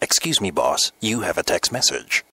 Excuse me, boss. You have a text message.